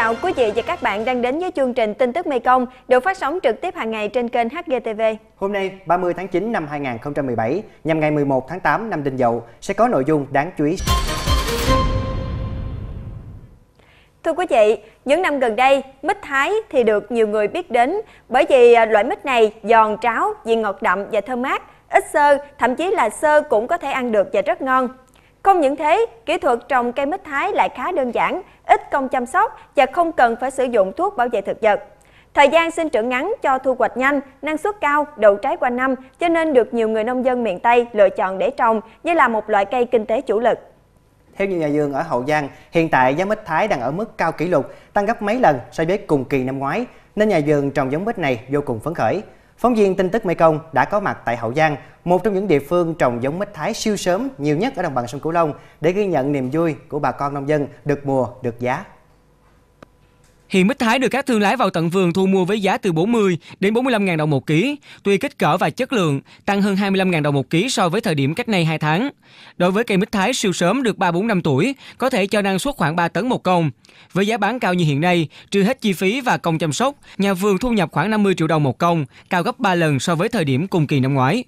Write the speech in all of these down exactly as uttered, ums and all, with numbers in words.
chào quý vị và các bạn đang đến với chương trình Tin tức Mekong được phát sóng trực tiếp hàng ngày trên kênh hát giê tê vê. Hôm nay ba mươi tháng chín năm hai nghìn không trăm mười bảy nhằm ngày mười một tháng tám năm Đinh Dậu sẽ có nội dung đáng chú ý. Thưa quý vị, những năm gần đây, mít Thái thì được nhiều người biết đến bởi vì loại mít này giòn tráo, vị ngọt đậm và thơm mát, ít xơ, thậm chí là xơ cũng có thể ăn được và rất ngon. Không những thế, kỹ thuật trồng cây mít Thái lại khá đơn giản, ít công chăm sóc và không cần phải sử dụng thuốc bảo vệ thực vật. Thời gian sinh trưởng ngắn cho thu hoạch nhanh, năng suất cao, đậu trái quanh năm, cho nên được nhiều người nông dân miền Tây lựa chọn để trồng như là một loại cây kinh tế chủ lực. Theo nhiều nhà vườn ở Hậu Giang, hiện tại giá mít Thái đang ở mức cao kỷ lục, tăng gấp mấy lần so với cùng kỳ năm ngoái, nên nhà vườn trồng giống mít này vô cùng phấn khởi. Phóng viên Tin tức Mekong đã có mặt tại Hậu Giang, một trong những địa phương trồng giống mít Thái siêu sớm nhiều nhất ở đồng bằng sông Cửu Long, để ghi nhận niềm vui của bà con nông dân được mùa, được giá. Hiện mít Thái được các thương lái vào tận vườn thu mua với giá từ bốn mươi đến bốn mươi lăm nghìn đồng một ký, tùy kích cỡ và chất lượng, tăng hơn hai mươi lăm nghìn đồng một ký so với thời điểm cách nay hai tháng. Đối với cây mít Thái siêu sớm được ba bốn năm tuổi, có thể cho năng suất khoảng ba tấn một công. Với giá bán cao như hiện nay, trừ hết chi phí và công chăm sóc, nhà vườn thu nhập khoảng năm mươi triệu đồng một công, cao gấp ba lần so với thời điểm cùng kỳ năm ngoái.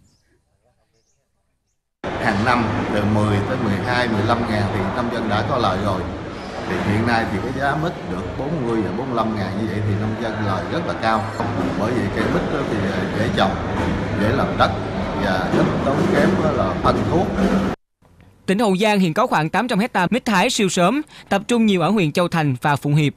Hàng năm từ mười tới mười hai, mười lăm ngàn thì nông dân đã có lợi rồi. Thì hiện nay thì cái giá mít được bốn mươi và bốn mươi lăm ngàn như vậy thì nông dân lời rất là cao. Bởi vì cây mít thì dễ trồng, dễ làm đất và rất tốn kém là phân thuốc. Tỉnh Hậu Giang hiện có khoảng tám trăm hectare mít Thái siêu sớm, tập trung nhiều ở huyện Châu Thành và Phụng Hiệp.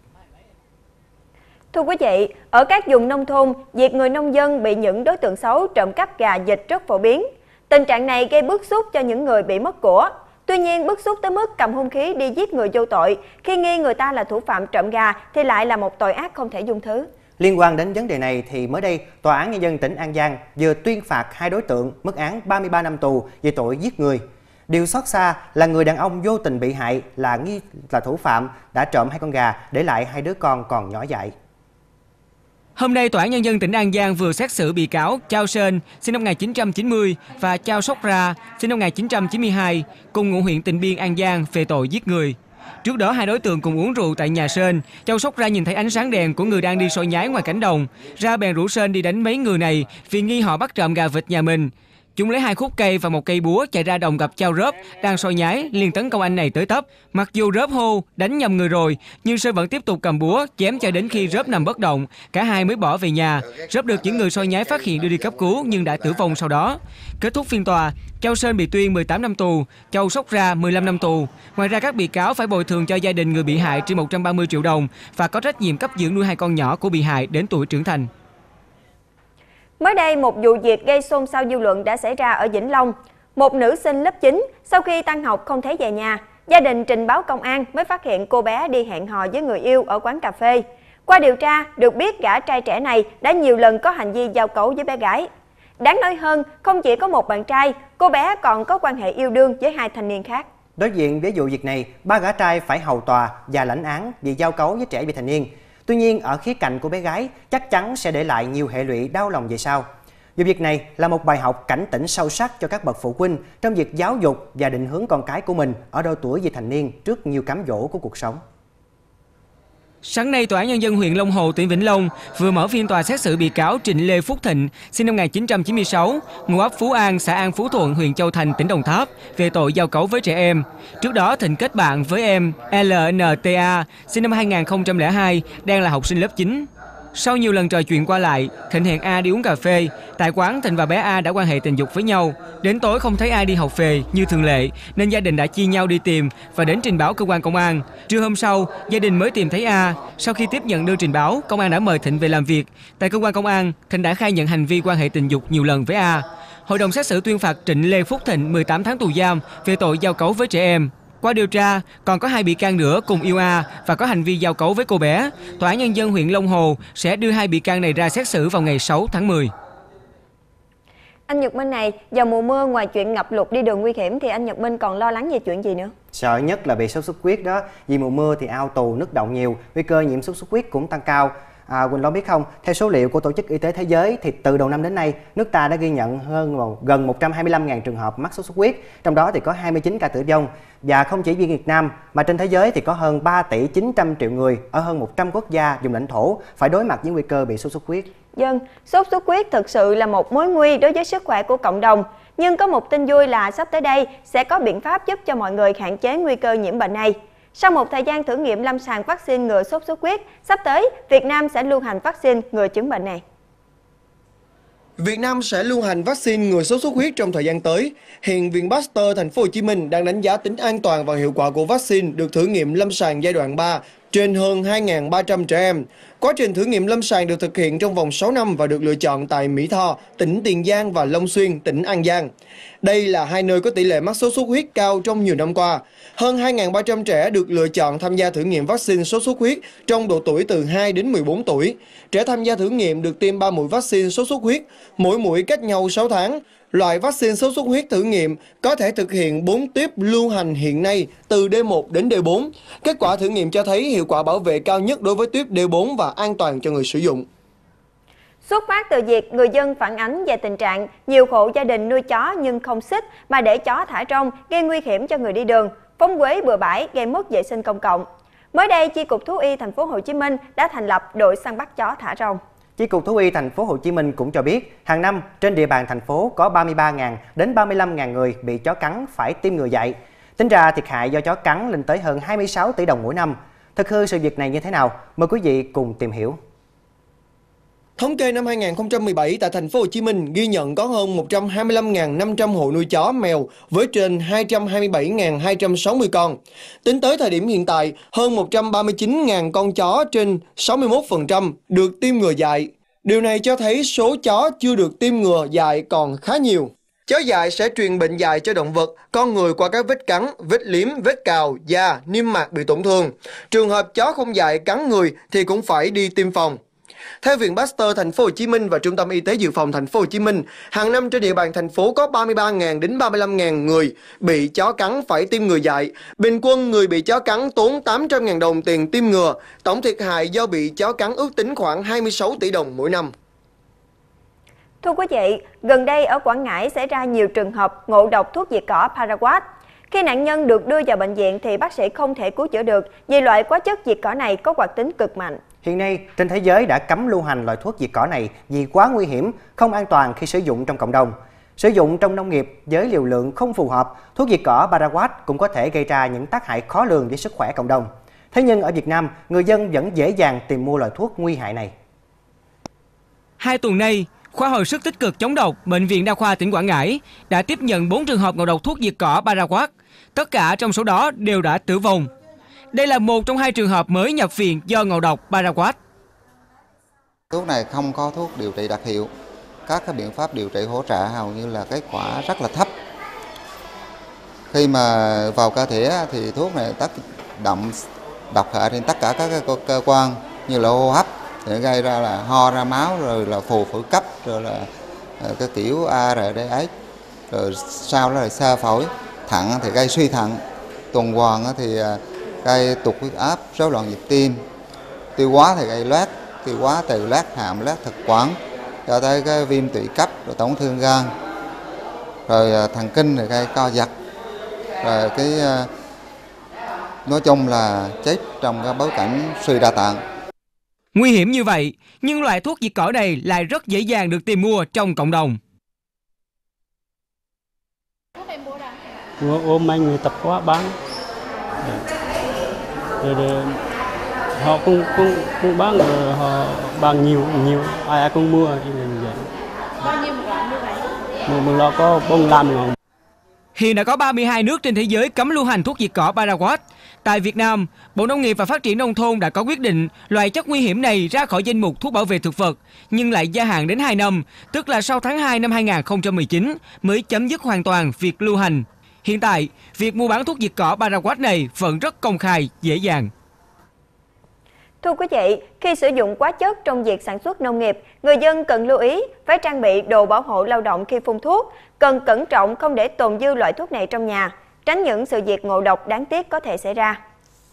Thưa quý vị, ở các vùng nông thôn, việc người nông dân bị những đối tượng xấu trộm cắp gà vịt rất phổ biến. Tình trạng này gây bức xúc cho những người bị mất của. Tuy nhiên, bức xúc tới mức cầm hung khí đi giết người vô tội, khi nghi người ta là thủ phạm trộm gà thì lại là một tội ác không thể dung thứ. Liên quan đến vấn đề này thì mới đây, Tòa án Nhân dân tỉnh An Giang vừa tuyên phạt hai đối tượng mức án ba mươi ba năm tù về tội giết người. Điều xót xa là người đàn ông vô tình bị hại là nghi là thủ phạm đã trộm hai con gà, để lại hai đứa con còn nhỏ dại. Hôm nay, Tòa án Nhân dân tỉnh An Giang vừa xét xử bị cáo Chao Sơn, sinh năm một nghìn chín trăm chín mươi, và Chao Sóc Ra, sinh năm một nghìn chín trăm chín mươi hai, cùng ngụ huyện Tịnh Biên, An Giang về tội giết người. Trước đó, hai đối tượng cùng uống rượu tại nhà Sơn. Chao Sóc Ra nhìn thấy ánh sáng đèn của người đang đi soi nhái ngoài cánh đồng, ra bèn rủ Sơn đi đánh mấy người này vì nghi họ bắt trộm gà vịt nhà mình. Chúng lấy hai khúc cây và một cây búa chạy ra đồng gặp Chao Rớp đang soi nhái, liền tấn công anh này tới tấp. Mặc dù Rớp hô đánh nhầm người rồi, nhưng Sơn vẫn tiếp tục cầm búa chém cho đến khi Rớp nằm bất động, cả hai mới bỏ về nhà. Rớp được những người soi nhái phát hiện đưa đi cấp cứu nhưng đã tử vong sau đó. Kết thúc phiên tòa, Chao Sơn bị tuyên mười tám năm tù, Chao Sóc Ra mười lăm năm tù. Ngoài ra, các bị cáo phải bồi thường cho gia đình người bị hại trên một trăm ba mươi triệu đồng và có trách nhiệm cấp dưỡng nuôi hai con nhỏ của bị hại đến tuổi trưởng thành. Mới đây, một vụ việc gây xôn xao dư luận đã xảy ra ở Vĩnh Long. Một nữ sinh lớp chín sau khi tan học không thấy về nhà, gia đình trình báo công an mới phát hiện cô bé đi hẹn hò với người yêu ở quán cà phê. Qua điều tra, được biết gã trai trẻ này đã nhiều lần có hành vi giao cấu với bé gái. Đáng nói hơn, không chỉ có một bạn trai, cô bé còn có quan hệ yêu đương với hai thanh niên khác. Đối diện với vụ việc này, ba gã trai phải hầu tòa và lãnh án vì giao cấu với trẻ vị thành niên. Tuy nhiên, ở khía cạnh của bé gái chắc chắn sẽ để lại nhiều hệ lụy đau lòng về sau. Vụ việc này là một bài học cảnh tỉnh sâu sắc cho các bậc phụ huynh trong việc giáo dục và định hướng con cái của mình ở độ tuổi vị thành niên trước nhiều cám dỗ của cuộc sống. Sáng nay, Tòa án Nhân dân huyện Long Hồ, tỉnh Vĩnh Long vừa mở phiên tòa xét xử bị cáo Trịnh Lê Phúc Thịnh, sinh năm một nghìn chín trăm chín mươi sáu, ngụ ấp Phú An, xã An Phú Thuận, huyện Châu Thành, tỉnh Đồng Tháp về tội giao cấu với trẻ em. Trước đó, Thịnh kết bạn với em lờ en tê a, sinh năm hai nghìn không trăm lẻ hai, đang là học sinh lớp chín. Sau nhiều lần trò chuyện qua lại, Thịnh hẹn A đi uống cà phê. Tại quán, Thịnh và bé A đã quan hệ tình dục với nhau. Đến tối không thấy ai đi học về như thường lệ, nên gia đình đã chia nhau đi tìm và đến trình báo cơ quan công an. Trưa hôm sau, gia đình mới tìm thấy A. Sau khi tiếp nhận đơn trình báo, công an đã mời Thịnh về làm việc. Tại cơ quan công an, Thịnh đã khai nhận hành vi quan hệ tình dục nhiều lần với A. Hội đồng xét xử tuyên phạt Trịnh Lê Phúc Thịnh mười tám tháng tù giam về tội giao cấu với trẻ em. Qua điều tra, còn có hai bị can nữa cùng yêu A và có hành vi giao cấu với cô bé. Tòa án Nhân dân huyện Long Hồ sẽ đưa hai bị can này ra xét xử vào ngày sáu tháng mười. Anh Nhật Minh này, vào mùa mưa ngoài chuyện ngập lụt đi đường nguy hiểm thì anh Nhật Minh còn lo lắng về chuyện gì nữa? Sợ nhất là bị sốt xuất huyết đó. Vì mùa mưa thì ao tù, nước đọng nhiều, nguy cơ nhiễm sốt xuất huyết cũng tăng cao. À, Quỳnh Long biết không, theo số liệu của Tổ chức Y tế Thế giới thì từ đầu năm đến nay, nước ta đã ghi nhận hơn gần một trăm hai mươi lăm nghìn trường hợp mắc sốt xuất huyết, trong đó thì có hai mươi chín ca tử vong. Và không chỉ riêng Việt Nam mà trên thế giới thì có hơn ba tỷ chín trăm triệu người ở hơn một trăm quốc gia vùng lãnh thổ phải đối mặt với nguy cơ bị sốt xuất huyết. Dân, sốt xuất huyết thực sự là một mối nguy đối với sức khỏe của cộng đồng. Nhưng có một tin vui là sắp tới đây sẽ có biện pháp giúp cho mọi người hạn chế nguy cơ nhiễm bệnh này. Sau một thời gian thử nghiệm lâm sàng vaccine ngừa sốt xuất huyết, sắp tới Việt Nam sẽ lưu hành vaccine ngừa chứng bệnh này. Việt Nam sẽ lưu hành vaccine ngừa sốt xuất huyết trong thời gian tới. Hiện Viện Pasteur Thành phố Hồ Chí Minh đang đánh giá tính an toàn và hiệu quả của vaccine được thử nghiệm lâm sàng giai đoạn ba trên hơn hai nghìn ba trăm trẻ em. Quá trình thử nghiệm lâm sàng được thực hiện trong vòng sáu năm và được lựa chọn tại Mỹ Tho, tỉnh Tiền Giang và Long Xuyên, tỉnh An Giang. Đây là hai nơi có tỷ lệ mắc sốt xuất huyết cao trong nhiều năm qua. Hơn hai nghìn ba trăm trẻ được lựa chọn tham gia thử nghiệm vaccine sốt xuất huyết trong độ tuổi từ hai đến mười bốn tuổi. Trẻ tham gia thử nghiệm được tiêm ba mũi vaccine sốt xuất huyết, mỗi mũi cách nhau sáu tháng. Loại vaccine sốt xuất huyết thử nghiệm có thể thực hiện bốn tiếp lưu hành hiện nay từ D một đến D bốn. Kết quả thử nghiệm cho thấy hiệu quả bảo vệ cao nhất đối với tiếp D bốn và an toàn cho người sử dụng. Xuất phát từ việc người dân phản ánh về tình trạng nhiều hộ gia đình nuôi chó nhưng không xích mà để chó thả rông gây nguy hiểm cho người đi đường, phóng uế bừa bãi gây mất vệ sinh công cộng. Mới đây, Chi cục Thú y Thành phố Hồ Chí Minh đã thành lập đội săn bắt chó thả rông. Chi cục Thú y Thành phố Hồ Chí Minh cũng cho biết, hàng năm trên địa bàn thành phố có ba mươi ba nghìn đến ba mươi lăm nghìn người bị chó cắn phải tiêm ngừa dại. Tính ra thiệt hại do chó cắn lên tới hơn hai mươi sáu tỷ đồng mỗi năm. Thực hư sự việc này như thế nào? Mời quý vị cùng tìm hiểu. Thống kê năm hai nghìn không trăm mười bảy tại Thành phố Hồ Chí Minh ghi nhận có hơn một trăm hai mươi lăm nghìn năm trăm hộ nuôi chó mèo với trên hai trăm hai mươi bảy nghìn hai trăm sáu mươi con. Tính tới thời điểm hiện tại, hơn một trăm ba mươi chín nghìn con chó trên sáu mươi mốt phần trăm được tiêm ngừa dại. Điều này cho thấy số chó chưa được tiêm ngừa dại còn khá nhiều. Chó dại sẽ truyền bệnh dại cho động vật, con người qua các vết cắn, vết liếm, vết cào, da, niêm mạc bị tổn thương. Trường hợp chó không dại cắn người thì cũng phải đi tiêm phòng. Theo Viện Pasteur Thành phố Hồ Chí Minh và Trung tâm Y tế Dự phòng Thành phố Hồ Chí Minh, hàng năm trên địa bàn thành phố có ba mươi ba nghìn đến ba mươi lăm nghìn người bị chó cắn phải tiêm ngừa dại. Bình quân người bị chó cắn tốn tám trăm nghìn đồng tiền tiêm ngừa. Tổng thiệt hại do bị chó cắn ước tính khoảng hai mươi sáu tỷ đồng mỗi năm. Thưa quý vị, gần đây ở Quảng Ngãi xảy ra nhiều trường hợp ngộ độc thuốc diệt cỏ Paraquat. Khi nạn nhân được đưa vào bệnh viện thì bác sĩ không thể cứu chữa được vì loại hóa chất diệt cỏ này có hoạt tính cực mạnh. Hiện nay, trên thế giới đã cấm lưu hành loại thuốc diệt cỏ này vì quá nguy hiểm, không an toàn khi sử dụng trong cộng đồng. Sử dụng trong nông nghiệp với liều lượng không phù hợp, thuốc diệt cỏ Paraquat cũng có thể gây ra những tác hại khó lường với sức khỏe cộng đồng. Thế nhưng ở Việt Nam, người dân vẫn dễ dàng tìm mua loại thuốc nguy hại này. Hai tuần nay, Khoa hồi sức tích cực chống độc Bệnh viện Đa khoa tỉnh Quảng Ngãi đã tiếp nhận bốn trường hợp ngộ độc thuốc diệt cỏ Paraquat. Tất cả trong số đó đều đã tử vong. Đây là một trong hai trường hợp mới nhập viện do ngộ độc Paraquat. Thuốc này không có thuốc điều trị đặc hiệu. Các cái biện pháp điều trị hỗ trợ hầu như là kết quả rất là thấp. Khi mà vào cơ thể thì thuốc này tác động độc hại trên tất cả các cơ quan như là hô hấp, để gây ra là ho ra máu, rồi là phù phổi cấp, rồi là cái kiểu a rờ đê ét, rồi sau đó là xơ phổi, thận thì gây suy thận, tuần hoàn thì gây tụt huyết áp, rối loạn nhịp tim, tiêu hóa thì gây loét, tiêu hóa từ loét hàm, loét thực quản, cho tới cái viêm tụy cấp, rồi tổn thương gan, rồi thần kinh thì gây co giật, rồi cái nói chung là chết trong cái bối cảnh suy đa tạng. Nguy hiểm như vậy, nhưng loại thuốc diệt cỏ này lại rất dễ dàng được tìm mua trong cộng đồng. Ôm anh người tập hóa bán, rồi, rồi, họ cũng, cũng, cũng bán, rồi họ bán nhiều, nhiều, ai ai cũng mua. Bao nhiêu một loại như vậy? Một, một lọ có bốn mươi lăm ngàn. Hiện đã có ba mươi hai nước trên thế giới cấm lưu hành thuốc diệt cỏ Paraquat. Tại Việt Nam, Bộ Nông nghiệp và Phát triển Nông thôn đã có quyết định loại chất nguy hiểm này ra khỏi danh mục thuốc bảo vệ thực vật, nhưng lại gia hạn đến hai năm, tức là sau tháng hai năm hai nghìn không trăm mười chín mới chấm dứt hoàn toàn việc lưu hành. Hiện tại, việc mua bán thuốc diệt cỏ Paraquat này vẫn rất công khai, dễ dàng. Thưa quý vị, khi sử dụng hóa chất trong việc sản xuất nông nghiệp, người dân cần lưu ý phải trang bị đồ bảo hộ lao động khi phun thuốc, cần cẩn trọng không để tồn dư loại thuốc này trong nhà, tránh những sự việc ngộ độc đáng tiếc có thể xảy ra.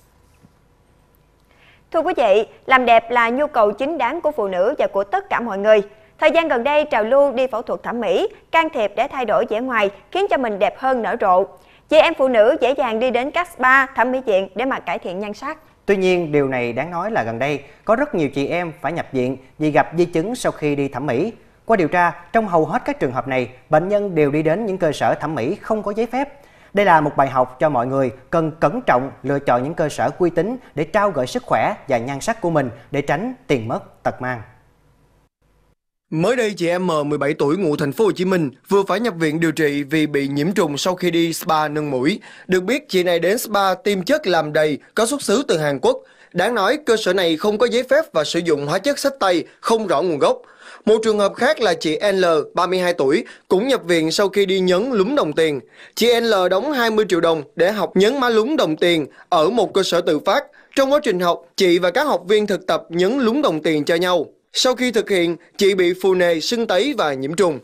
Thưa quý vị, làm đẹp là nhu cầu chính đáng của phụ nữ và của tất cả mọi người. Thời gian gần đây, trào lưu đi phẫu thuật thẩm mỹ, can thiệp để thay đổi vẻ ngoài khiến cho mình đẹp hơn nở rộ. chị em phụ nữ dễ dàng đi đến các spa, thẩm mỹ viện để mà cải thiện nhan sắc. Tuy nhiên, điều này đáng nói là gần đây có rất nhiều chị em phải nhập viện vì gặp di chứng sau khi đi thẩm mỹ. Qua điều tra, trong hầu hết các trường hợp này, bệnh nhân đều đi đến những cơ sở thẩm mỹ không có giấy phép. Đây là một bài học cho mọi người cần cẩn trọng lựa chọn những cơ sở uy tín để trao gửi sức khỏe và nhan sắc của mình để tránh tiền mất tật mang. Mới đây, chị em M mười bảy tuổi ngụ thành phố Hồ Chí Minh vừa phải nhập viện điều trị vì bị nhiễm trùng sau khi đi spa nâng mũi. Được biết, chị này đến spa tiêm chất làm đầy có xuất xứ từ Hàn Quốc. Đáng nói, cơ sở này không có giấy phép và sử dụng hóa chất xách tay không rõ nguồn gốc. Một trường hợp khác là chị N L, ba mươi hai tuổi, cũng nhập viện sau khi đi nhấn lúm đồng tiền. Chị N L đóng hai mươi triệu đồng để học nhấn má lúm đồng tiền ở một cơ sở tự phát. Trong quá trình học, chị và các học viên thực tập nhấn lúm đồng tiền cho nhau. Sau khi thực hiện, chị bị phù nề, sưng tấy và nhiễm trùng.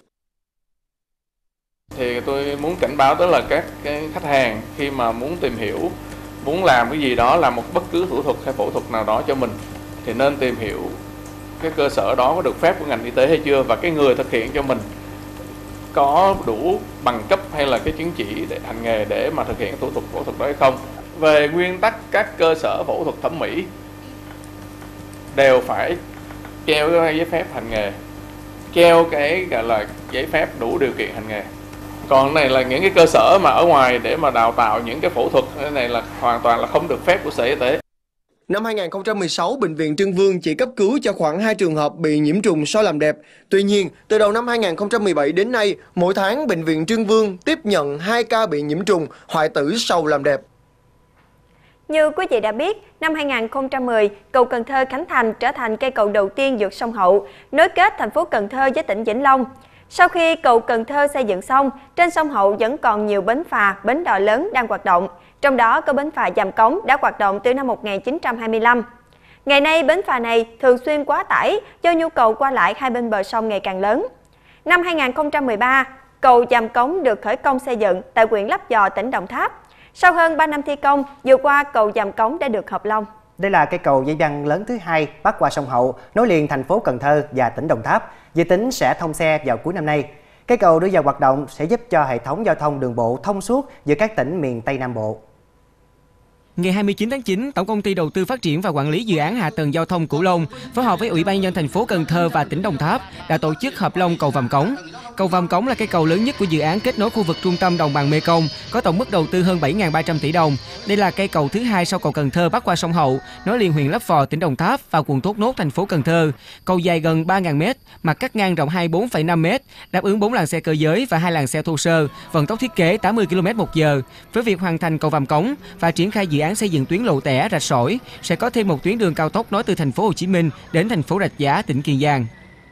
Thì tôi muốn cảnh báo tới là các cái khách hàng khi mà muốn tìm hiểu, muốn làm cái gì đó, làm một bất cứ thủ thuật hay phẫu thuật nào đó cho mình thì nên tìm hiểu cái cơ sở đó có được phép của ngành y tế hay chưa, và cái người thực hiện cho mình có đủ bằng cấp hay là cái chứng chỉ để hành nghề để mà thực hiện thủ thuật phẫu thuật đó hay không. Về nguyên tắc, các cơ sở phẫu thuật thẩm mỹ đều phải treo cái giấy phép hành nghề, treo cái gọi là giấy phép đủ điều kiện hành nghề. Còn này là những cái cơ sở mà ở ngoài để mà đào tạo những cái phẫu thuật, cái này là hoàn toàn là không được phép của Sở Y tế. Năm hai nghìn không trăm mười sáu, Bệnh viện Trưng Vương chỉ cấp cứu cho khoảng hai trường hợp bị nhiễm trùng sau làm đẹp. Tuy nhiên, từ đầu năm hai nghìn không trăm mười bảy đến nay, mỗi tháng Bệnh viện Trưng Vương tiếp nhận hai ca bị nhiễm trùng hoại tử sau làm đẹp. Như quý vị đã biết, năm hai nghìn không trăm mười, cầu Cần Thơ khánh thành trở thành cây cầu đầu tiên vượt sông Hậu, nối kết thành phố Cần Thơ với tỉnh Vĩnh Long. Sau khi cầu Cần Thơ xây dựng xong, trên sông Hậu vẫn còn nhiều bến phà, bến đò lớn đang hoạt động. Trong đó có bến phà Giàm Cống đã hoạt động từ năm một nghìn chín trăm hai mươi lăm. Ngày nay, bến phà này thường xuyên quá tải do nhu cầu qua lại hai bên bờ sông ngày càng lớn. Năm hai nghìn không trăm mười ba, cầu Giàm Cống được khởi công xây dựng tại huyện Lấp Vò, tỉnh Đồng Tháp. Sau hơn ba năm thi công, vừa qua cầu Giàm Cống đã được hợp long. Đây là cây cầu dây văng lớn thứ hai bắc qua sông Hậu, nối liền thành phố Cần Thơ và tỉnh Đồng Tháp, dự tính sẽ thông xe vào cuối năm nay. Cây cầu đưa vào hoạt động sẽ giúp cho hệ thống giao thông đường bộ thông suốt giữa các tỉnh miền Tây Nam Bộ. Ngày hai mươi chín tháng chín, Tổng công ty Đầu tư Phát triển và Quản lý Dự án Hạ tầng Giao thông Cửu Long phối hợp với Ủy ban nhân dân thành phố Cần Thơ và tỉnh Đồng Tháp đã tổ chức hợp long cầu Vàm Cống. Cầu Vàm Cống là cây cầu lớn nhất của dự án kết nối khu vực trung tâm đồng bằng Mê Công, có tổng mức đầu tư hơn bảy nghìn ba trăm tỷ đồng. Đây là cây cầu thứ hai sau cầu Cần Thơ bắc qua sông Hậu, nối liền huyện Lấp Vò, tỉnh Đồng Tháp và quận Thốt Nốt, thành phố Cần Thơ. Cầu dài gần ba nghìn mét, mặt cắt ngang rộng hai mươi bốn phẩy năm mét, đáp ứng bốn làn xe cơ giới và hai làn xe thô sơ, vận tốc thiết kế tám mươi ki lô mét một giờ. Với việc hoàn thành cầu Vàm Cống và triển khai dự án xây dựng tuyến lộ tẻ Rạch Sỏi, sẽ có thêm một tuyến đường cao tốc nối từ thành phố Hồ Chí Minh đến thành phố Rạch Giá, tỉnh Kiên Giang.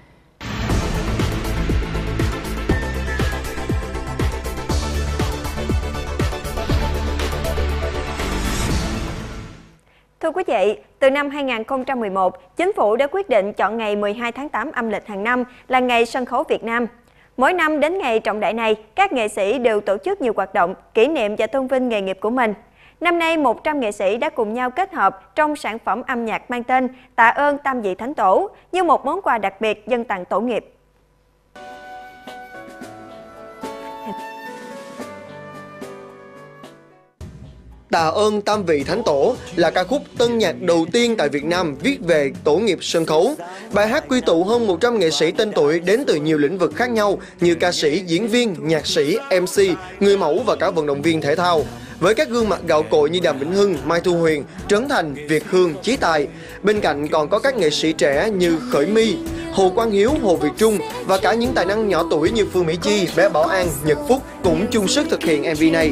Thưa quý vị, từ năm hai nghìn không trăm mười một, Chính phủ đã quyết định chọn ngày mười hai tháng tám âm lịch hàng năm là Ngày Sân khấu Việt Nam. Mỗi năm đến ngày trọng đại này, các nghệ sĩ đều tổ chức nhiều hoạt động, kỷ niệm và tôn vinh nghề nghiệp của mình. Năm nay, một trăm nghệ sĩ đã cùng nhau kết hợp trong sản phẩm âm nhạc mang tên Tạ ơn Tam Vị Thánh Tổ như một món quà đặc biệt dâng tặng tổ nghiệp. Tạ ơn Tam Vị Thánh Tổ là ca khúc tân nhạc đầu tiên tại Việt Nam viết về tổ nghiệp sân khấu. Bài hát quy tụ hơn một trăm nghệ sĩ tên tuổi đến từ nhiều lĩnh vực khác nhau như ca sĩ, diễn viên, nhạc sĩ, em xê, người mẫu và cả vận động viên thể thao. Với các gương mặt gạo cội như Đàm Vĩnh Hưng, Mai Thu Huyền, Trấn Thành, Việt Hương, Chí Tài. Bên cạnh còn có các nghệ sĩ trẻ như Khởi My, Hồ Quang Hiếu, Hồ Việt Trung và cả những tài năng nhỏ tuổi như Phương Mỹ Chi, Bé Bảo An, Nhật Phúc cũng chung sức thực hiện em vê này.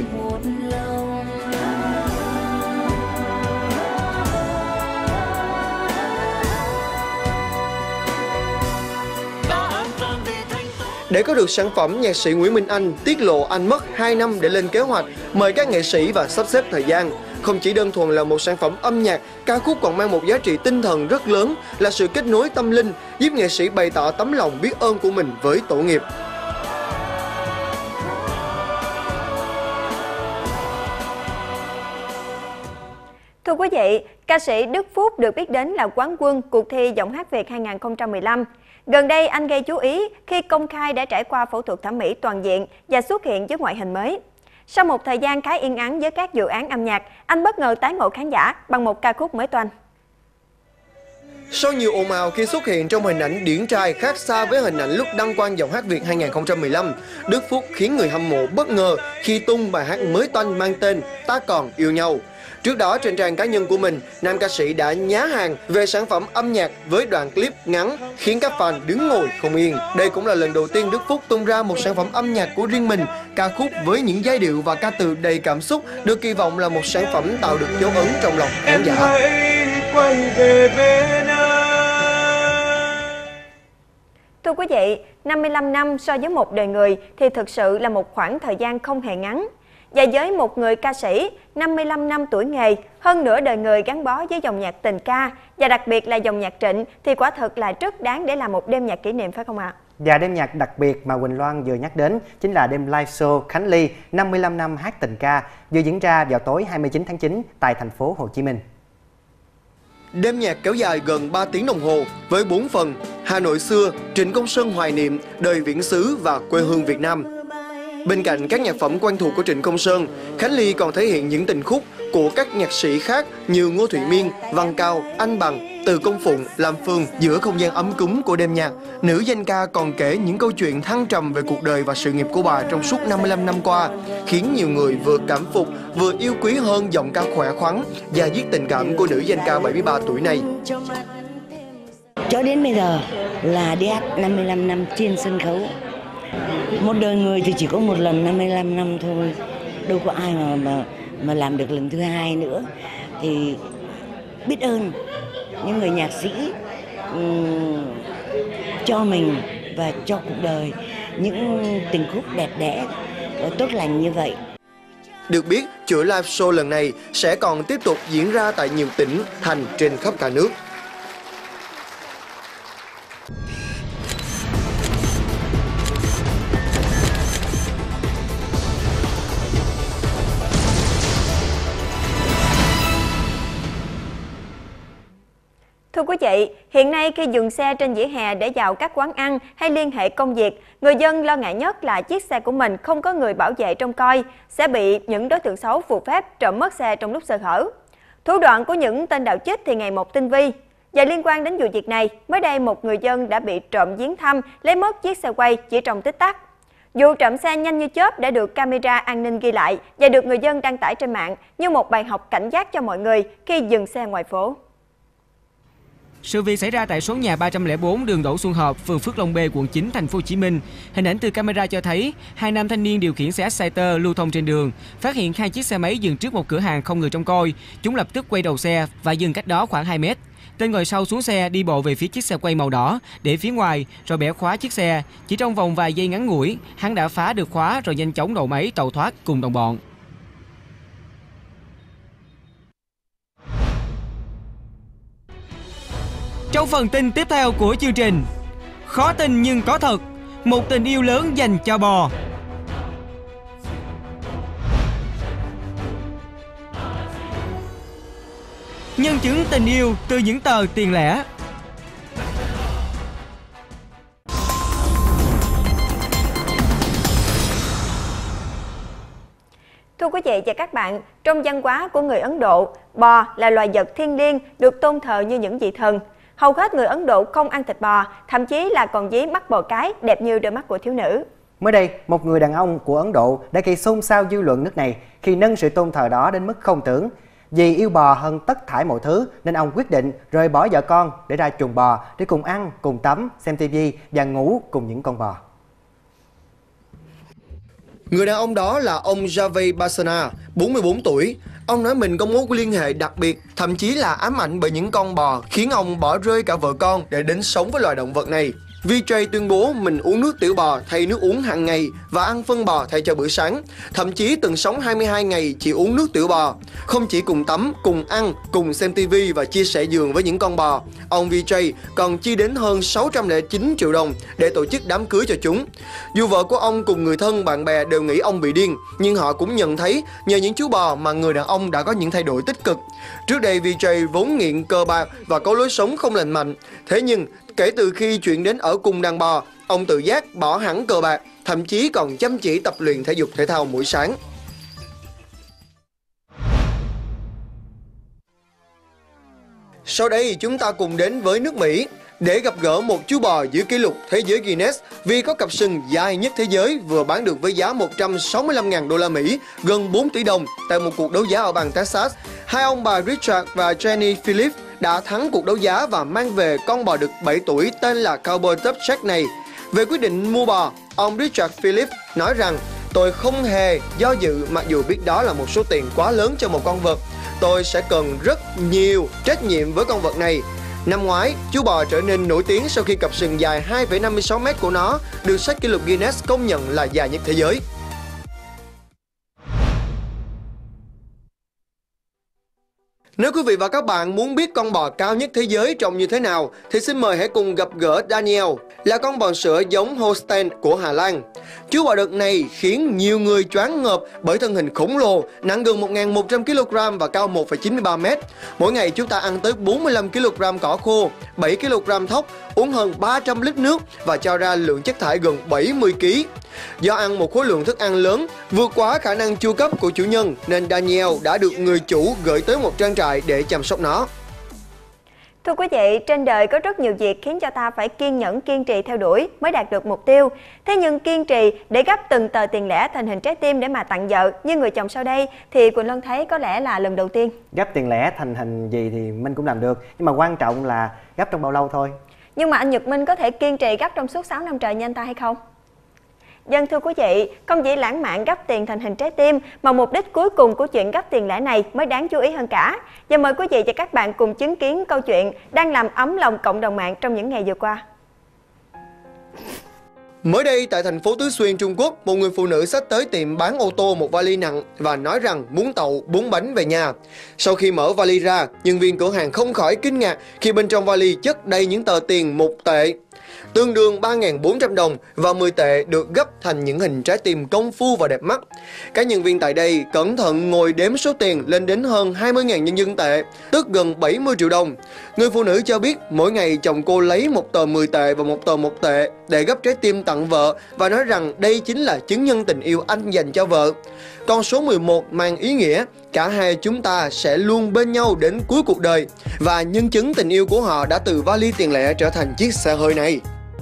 Để có được sản phẩm, nhạc sĩ Nguyễn Minh Anh tiết lộ anh mất hai năm để lên kế hoạch, mời các nghệ sĩ và sắp xếp thời gian. Không chỉ đơn thuần là một sản phẩm âm nhạc, ca khúc còn mang một giá trị tinh thần rất lớn, là sự kết nối tâm linh, giúp nghệ sĩ bày tỏ tấm lòng biết ơn của mình với tổ nghiệp. Thưa quý vị, ca sĩ Đức Phúc được biết đến là quán quân cuộc thi Giọng hát Việt hai nghìn không trăm mười lăm. Gần đây, anh gây chú ý khi công khai đã trải qua phẫu thuật thẩm mỹ toàn diện và xuất hiện với ngoại hình mới. Sau một thời gian khá yên ắng với các dự án âm nhạc, anh bất ngờ tái ngộ khán giả bằng một ca khúc mới toanh. Sau nhiều ồn ào khi xuất hiện trong hình ảnh điển trai khác xa với hình ảnh lúc đăng quang giọng hát Việt hai nghìn không trăm mười lăm, Đức Phúc khiến người hâm mộ bất ngờ khi tung bài hát mới toanh mang tên Ta Còn Yêu Nhau. Trước đó trên trang cá nhân của mình, nam ca sĩ đã nhá hàng về sản phẩm âm nhạc với đoạn clip ngắn khiến các fan đứng ngồi không yên. Đây cũng là lần đầu tiên Đức Phúc tung ra một sản phẩm âm nhạc của riêng mình, ca khúc với những giai điệu và ca từ đầy cảm xúc, được kỳ vọng là một sản phẩm tạo được dấu ấn trong lòng khán giả. Thưa quý vị, năm mươi lăm năm so với một đời người thì thực sự là một khoảng thời gian không hề ngắn. Và với một người ca sĩ, năm mươi lăm năm tuổi nghề, hơn nửa đời người gắn bó với dòng nhạc tình ca, và đặc biệt là dòng nhạc Trịnh, thì quả thực là rất đáng để làm một đêm nhạc kỷ niệm, phải không ạ? Và đêm nhạc đặc biệt mà Quỳnh Loan vừa nhắc đến chính là đêm live show Khánh Ly năm mươi lăm năm hát tình ca, vừa diễn ra vào tối hai mươi chín tháng chín tại thành phố Hồ Chí Minh. Đêm nhạc kéo dài gần ba tiếng đồng hồ với bốn phần: Hà Nội xưa, Trịnh Công Sơn hoài niệm, Đời viễn xứ và Quê hương Việt Nam. Bên cạnh các nhạc phẩm quen thuộc của Trịnh Công Sơn, Khánh Ly còn thể hiện những tình khúc của các nhạc sĩ khác như Ngô Thụy Miên, Văn Cao, Anh Bằng, Từ Công Phụng, Lam Phương. Giữa không gian ấm cúng của đêm nhạc, nữ danh ca còn kể những câu chuyện thăng trầm về cuộc đời và sự nghiệp của bà trong suốt năm mươi lăm năm qua, khiến nhiều người vừa cảm phục vừa yêu quý hơn giọng ca khỏe khoắn và viết tình cảm của nữ danh ca bảy mươi ba tuổi này. Cho đến bây giờ là đi hát năm mươi lăm năm trên sân khấu. Một đời người thì chỉ có một lần năm mươi lăm năm thôi, đâu có ai mà mà, mà làm được lần thứ hai nữa. Thì biết ơn những người nhạc sĩ um, cho mình và cho cuộc đời những tình khúc đẹp đẽ, tốt lành như vậy. Được biết, chuỗi live show lần này sẽ còn tiếp tục diễn ra tại nhiều tỉnh, thành trên khắp cả nước. Thưa quý vị, hiện nay khi dừng xe trên vỉa hè để vào các quán ăn hay liên hệ công việc, người dân lo ngại nhất là chiếc xe của mình không có người bảo vệ trông coi, sẽ bị những đối tượng xấu phù phép trộm mất xe trong lúc sơ hở. Thủ đoạn của những tên đạo chích thì ngày một tinh vi. Và liên quan đến vụ việc này, mới đây một người dân đã bị trộm viếng thăm lấy mất chiếc xe quay chỉ trong tích tắc. Vụ trộm xe nhanh như chớp đã được camera an ninh ghi lại và được người dân đăng tải trên mạng như một bài học cảnh giác cho mọi người khi dừng xe ngoài phố. Sự việc xảy ra tại số nhà ba trăm lẻ bốn đường Đỗ Xuân Hợp, phường Phước Long B, quận chín, thành phố Hồ Chí Minh. Hình ảnh từ camera cho thấy hai nam thanh niên điều khiển xe Exciter lưu thông trên đường, phát hiện hai chiếc xe máy dừng trước một cửa hàng không người trông coi. Chúng lập tức quay đầu xe và dừng cách đó khoảng hai mét. Tên ngồi sau xuống xe đi bộ về phía chiếc xe quay màu đỏ để phía ngoài rồi bẻ khóa chiếc xe. Chỉ trong vòng vài giây ngắn ngủi, hắn đã phá được khóa rồi nhanh chóng đầu máy tẩu thoát cùng đồng bọn. Trong phần tin tiếp theo của chương trình, khó tin nhưng có thật, một tình yêu lớn dành cho bò. Nhân chứng tình yêu từ những tờ tiền lẻ. Thưa quý vị và các bạn, trong văn hóa của người Ấn Độ, bò là loài vật thiêng liêng được tôn thờ như những vị thần. Hầu hết người Ấn Độ không ăn thịt bò, thậm chí là còn dí mắt bò cái đẹp như đôi mắt của thiếu nữ. Mới đây, một người đàn ông của Ấn Độ đã gây xôn xao dư luận nước này khi nâng sự tôn thờ đó đến mức không tưởng. Vì yêu bò hơn tất thảy mọi thứ nên ông quyết định rời bỏ vợ con để ra chuồng bò để cùng ăn, cùng tắm, xem tivi và ngủ cùng những con bò. Người đàn ông đó là ông Javed Basana, bốn mươi bốn tuổi. Ông nói mình có mối liên hệ đặc biệt, thậm chí là ám ảnh bởi những con bò, khiến ông bỏ rơi cả vợ con để đến sống với loài động vật này. Vijay tuyên bố mình uống nước tiểu bò thay nước uống hàng ngày và ăn phân bò thay cho bữa sáng. Thậm chí từng sống hai mươi hai ngày chỉ uống nước tiểu bò. Không chỉ cùng tắm, cùng ăn, cùng xem tivi và chia sẻ giường với những con bò, ông Vijay còn chi đến hơn sáu trăm lẻ chín triệu đồng để tổ chức đám cưới cho chúng. Dù vợ của ông cùng người thân, bạn bè đều nghĩ ông bị điên, nhưng họ cũng nhận thấy nhờ những chú bò mà người đàn ông đã có những thay đổi tích cực. Trước đây Vijay vốn nghiện cờ bạc và có lối sống không lành mạnh. Thế nhưng kể từ khi chuyển đến ở cùng đàn bò, ông tự giác bỏ hẳn cờ bạc, thậm chí còn chăm chỉ tập luyện thể dục thể thao mỗi sáng. Sau đây chúng ta cùng đến với nước Mỹ để gặp gỡ một chú bò giữ kỷ lục thế giới Guinness vì có cặp sừng dài nhất thế giới vừa bán được với giá một trăm sáu mươi lăm nghìn đô la Mỹ, gần bốn tỷ đồng tại một cuộc đấu giá ở bang Texas. Hai ông bà Richard và Jenny Phillips đã thắng cuộc đấu giá và mang về con bò đực bảy tuổi tên là Cowboy Top Jack này. Về quyết định mua bò, ông Richard Phillips nói rằng: "Tôi không hề do dự mặc dù biết đó là một số tiền quá lớn cho một con vật. Tôi sẽ cần rất nhiều trách nhiệm với con vật này." Năm ngoái, chú bò trở nên nổi tiếng sau khi cặp sừng dài hai phẩy năm mươi sáu mét của nó được sách kỷ lục Guinness công nhận là dài nhất thế giới. Nếu quý vị và các bạn muốn biết con bò cao nhất thế giới trông như thế nào thì xin mời hãy cùng gặp gỡ Daniel, là con bò sữa giống Holstein của Hà Lan. Chú bò đực này khiến nhiều người choáng ngợp bởi thân hình khổng lồ, nặng gần một nghìn một trăm ki lô gam và cao một phẩy chín mươi ba mét. Mỗi ngày chúng ta ăn tới bốn mươi lăm ki lô gam cỏ khô, bảy ki lô gam thóc, uống hơn ba trăm lít nước và cho ra lượng chất thải gần bảy mươi ki lô gam. Do ăn một khối lượng thức ăn lớn vượt quá khả năng chu cấp của chủ nhân nên Daniel đã được người chủ gửi tới một trang trại để chăm sóc nó. Thưa quý vị, trên đời có rất nhiều việc khiến cho ta phải kiên nhẫn kiên trì theo đuổi mới đạt được mục tiêu. Thế nhưng kiên trì để gấp từng tờ tiền lẻ thành hình trái tim để mà tặng vợ như người chồng sau đây thì Quỳnh Lân thấy có lẽ là lần đầu tiên. Gấp tiền lẻ thành hình gì thì Minh cũng làm được, nhưng mà quan trọng là gấp trong bao lâu thôi. Nhưng mà anh Nhật Minh có thể kiên trì gấp trong suốt sáu năm trời như anh ta hay không? Dân thưa quý vị, không chỉ lãng mạn gấp tiền thành hình trái tim mà mục đích cuối cùng của chuyện gấp tiền lẻ này mới đáng chú ý hơn cả. Và mời quý vị và các bạn cùng chứng kiến câu chuyện đang làm ấm lòng cộng đồng mạng trong những ngày vừa qua. Mới đây tại thành phố Tứ Xuyên, Trung Quốc, một người phụ nữ xách tới tiệm bán ô tô một vali nặng và nói rằng muốn tậu bốn bánh về nhà. Sau khi mở vali ra, nhân viên cửa hàng không khỏi kinh ngạc khi bên trong vali chất đầy những tờ tiền một tệ, tương đương ba nghìn bốn trăm đồng, và mười tệ được gấp thành những hình trái tim công phu và đẹp mắt. Các nhân viên tại đây cẩn thận ngồi đếm số tiền lên đến hơn hai mươi nghìn nhân dân tệ, tức gần bảy mươi triệu đồng. Người phụ nữ cho biết mỗi ngày chồng cô lấy một tờ mười tệ và một tờ một tệ để gấp trái tim tặng vợ và nói rằng đây chính là chứng nhân tình yêu anh dành cho vợ. Con số mười một mang ý nghĩa cả hai chúng ta sẽ luôn bên nhau đến cuối cuộc đời, và nhân chứng tình yêu của họ đã từ vali tiền lẻ trở thành chiếc xe hơi này.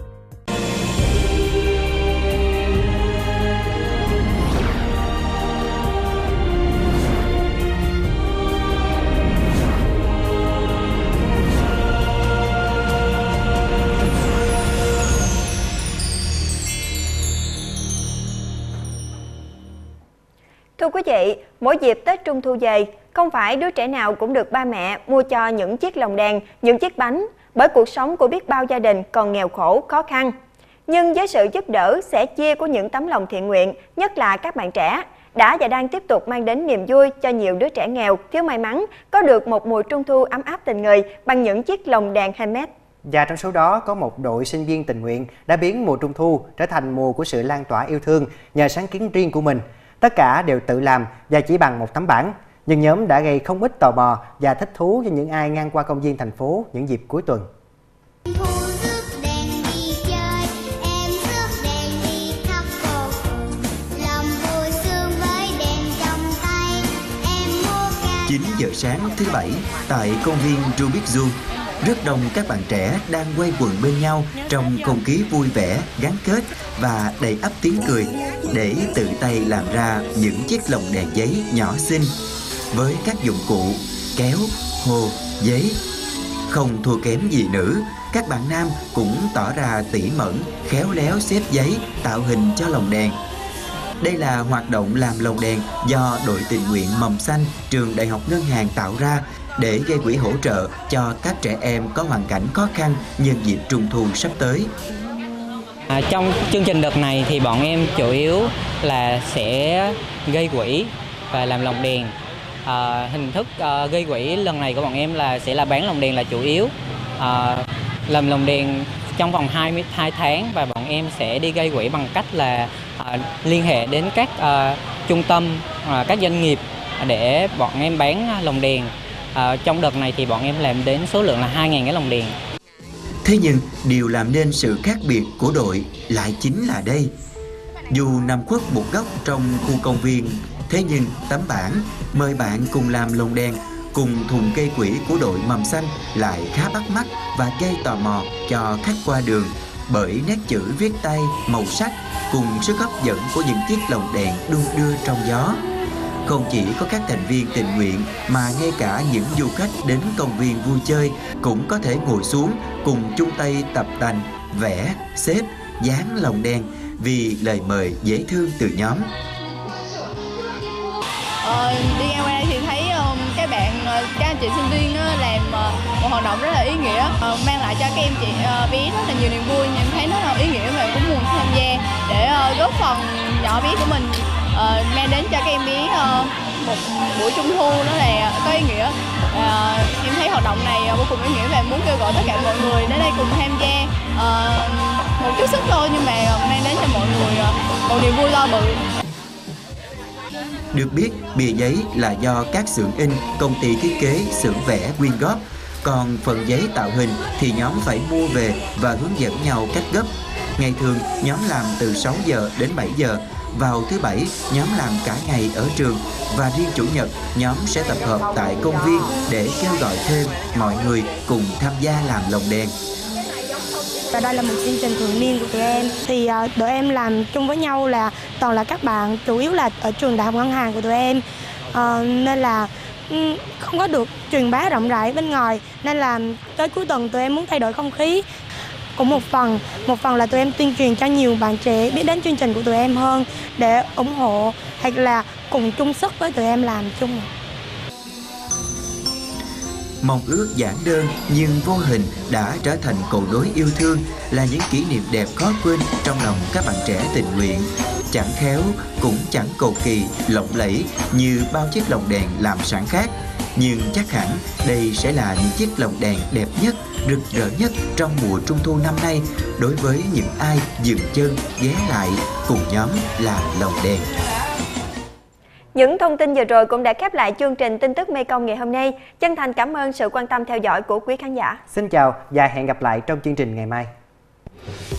Thưa quý vị, mỗi dịp Tết Trung Thu về, không phải đứa trẻ nào cũng được ba mẹ mua cho những chiếc lồng đèn, những chiếc bánh, bởi cuộc sống của biết bao gia đình còn nghèo khổ, khó khăn. Nhưng với sự giúp đỡ, sẻ chia của những tấm lòng thiện nguyện, nhất là các bạn trẻ, đã và đang tiếp tục mang đến niềm vui cho nhiều đứa trẻ nghèo, thiếu may mắn, có được một mùa Trung Thu ấm áp tình người bằng những chiếc lồng đèn handmade. Và trong số đó có một đội sinh viên tình nguyện đã biến mùa Trung Thu trở thành mùa của sự lan tỏa yêu thương nhờ sáng kiến riêng của mình. Tất cả đều tự làm và chỉ bằng một tấm bảng, nhưng nhóm đã gây không ít tò mò và thích thú cho những ai ngang qua công viên thành phố những dịp cuối tuần. chín giờ sáng thứ Bảy tại công viên Rubik Zoo, rất đông các bạn trẻ đang quay quần bên nhau trong không khí vui vẻ, gắn kết và đầy ắp tiếng cười để tự tay làm ra những chiếc lồng đèn giấy nhỏ xinh với các dụng cụ kéo, hồ, giấy. Không thua kém gì nữ, các bạn nam cũng tỏ ra tỉ mẩn, khéo léo xếp giấy tạo hình cho lồng đèn. Đây là hoạt động làm lồng đèn do đội tình nguyện Mầm Xanh trường Đại học Ngân hàng tạo ra để gây quỹ hỗ trợ cho các trẻ em có hoàn cảnh khó khăn nhân dịp Trung Thu sắp tới. À, trong chương trình đợt này thì bọn em chủ yếu là sẽ gây quỹ và làm lồng đèn. À, hình thức à, gây quỹ lần này của bọn em là sẽ là bán lồng đèn là chủ yếu. À, làm lồng đèn trong vòng hai mươi hai tháng và bọn em sẽ đi gây quỹ bằng cách là à, liên hệ đến các à, trung tâm, à, các doanh nghiệp để bọn em bán lồng đèn. À, trong đợt này thì bọn em làm đến số lượng là hai nghìn cái lồng đèn. Thế nhưng điều làm nên sự khác biệt của đội lại chính là đây. Dù nằm khuất một góc trong khu công viên, thế nhưng tấm bảng mời bạn cùng làm lồng đèn cùng thùng gây quỹ của đội Mầm Xanh lại khá bắt mắt và gây tò mò cho khách qua đường bởi nét chữ viết tay, màu sắc cùng sức hấp dẫn của những chiếc lồng đèn đung đưa trong gió. Không chỉ có các thành viên tình nguyện mà ngay cả những du khách đến công viên vui chơi cũng có thể ngồi xuống cùng chung tay tập tành, vẽ, xếp, dán lồng đèn vì lời mời dễ thương từ nhóm. Ờ, đi ngang qua đây thì thấy um, các bạn, các anh chị sinh viên uh, làm uh, một hoạt động rất là ý nghĩa, uh, mang lại cho các em chị uh, bé rất là nhiều niềm vui. Em thấy rất là ý nghĩa và cũng muốn tham gia để uh, góp phần nhỏ bé của mình uh, mang đến cho các em bé uh, một buổi trung thu đó là có ý nghĩa. Uh, em thấy hoạt động này vô cùng ý nghĩa và muốn kêu gọi tất cả mọi người đến đây cùng tham gia uh, một chút sức thôi nhưng mà mang đến cho mọi người uh, một niềm vui to bự. Được biết, bìa giấy là do các xưởng in, công ty thiết kế, xưởng vẽ quyên góp. Còn phần giấy tạo hình thì nhóm phải mua về và hướng dẫn nhau cách gấp. Ngày thường, nhóm làm từ sáu giờ đến bảy giờ. Vào thứ Bảy, nhóm làm cả ngày ở trường. Và riêng Chủ nhật, nhóm sẽ tập hợp tại công viên để kêu gọi thêm mọi người cùng tham gia làm lồng đèn. Và đây là một chương trình thường niên của tụi em. Thì uh, tụi em làm chung với nhau là toàn là các bạn, chủ yếu là ở trường Đại học Ngân hàng của tụi em. Uh, nên là um, không có được truyền bá rộng rãi bên ngoài. Nên là tới cuối tuần tụi em muốn thay đổi không khí. Cũng một phần, một phần là tụi em tuyên truyền cho nhiều bạn trẻ biết đến chương trình của tụi em hơn để ủng hộ hoặc là cùng chung sức với tụi em làm chung. Mong ước giản đơn nhưng vô hình đã trở thành cầu nối yêu thương, là những kỷ niệm đẹp khó quên trong lòng các bạn trẻ tình nguyện. Chẳng khéo cũng chẳng cầu kỳ, lộng lẫy như bao chiếc lồng đèn làm sẵn khác, nhưng chắc hẳn đây sẽ là những chiếc lồng đèn đẹp nhất, rực rỡ nhất trong mùa trung thu năm nay đối với những ai dừng chân ghé lại cùng nhóm làm lồng đèn. Những thông tin vừa rồi cũng đã khép lại chương trình tin tức Mekong ngày hôm nay. Chân thành cảm ơn sự quan tâm theo dõi của quý khán giả. Xin chào và hẹn gặp lại trong chương trình ngày mai.